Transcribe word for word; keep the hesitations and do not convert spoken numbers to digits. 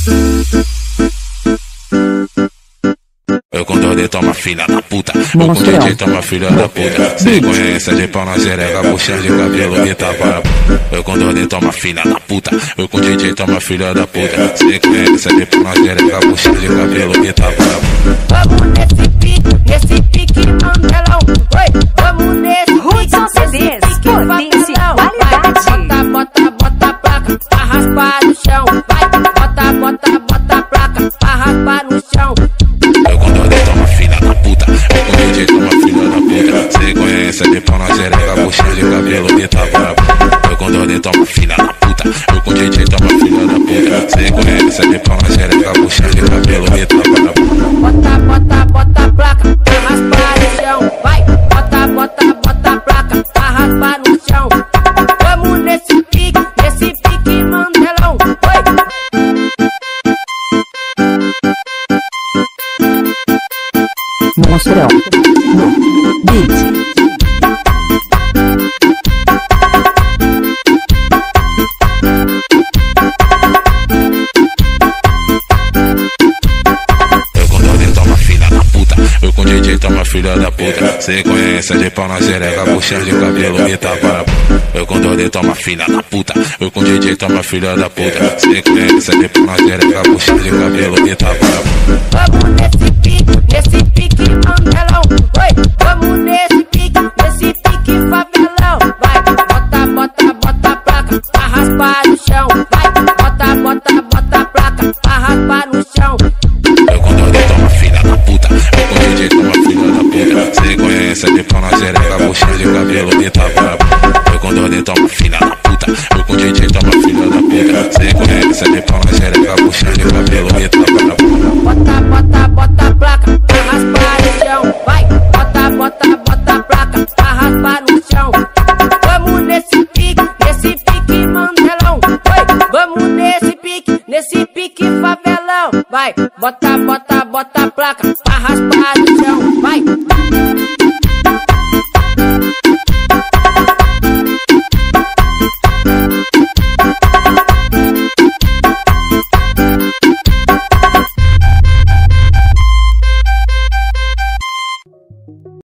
Eu com dois toma filha da puta. Eu com D J toma filha da puta. Sequência de pau na xereca, puxão de cabelo e tapa. Eu com dois toma filha da puta. Eu com D J toma filha da puta. Sequência de pau na xereca, puxão de cabelo e tapa. Vamos nesse pique, nesse pique mandelão. Oi, vamos nesse Hudson C Ds, potência, qualidade. Bota, bota, bota a placa pra raspar no chão. Vai, bota, bota, bota a placa pra raspar no chão. Eu com dois toma filha da puta. Eu com D J toma filha da puta. Sequência de pau na xereca, puxão de cabelo e tapa. Eu com dois toma filha da puta. Eu com D J toma filha da puta. Sequência de pau na xereca, puxão de cabelo e tapa. Bota, bota, bota a placa pra raspar no chão. Vai, bota, bota, bota a placa pra raspar no chão. Vamos nesse pique, nesse pique mandelão. Monstrão Beat. Eu com D J toma filha da puta. Sequência de pau na xereca, puxão de cabelo e tapa. Eu com dois toma filha da puta. Eu com D J toma filha da puta. Sequência de pau na xereca, puxão de cabelo e tapa. Vamos nesse pique, nesse pique mandelão. Oi, vamos nesse pique, nesse pique favelão. Vai, bota, bota, bota a placa pra raspar no chão. Vai, bota, bota, bota a placa pra raspar no chão. Eu com dois toma filha da puta. Eu com D J toma filha da puta. Sequência de pau na xereca, puxão de cabelo e tapa. Eu com dois toma filha da puta. Eu com D J toma filha da puta. Sequência de pau na xereca, puxão de cabelo e tapa. Bota, bota, bota a placa pra raspar no chão. Vai, bota, bota, bota a placa pra raspar no chão. Vamos nesse pique, nesse pique mandelão. Oi, vamos nesse pique, nesse pique favelão. Vai, bota, bota, bota a placa pra raspar no chão. Vai.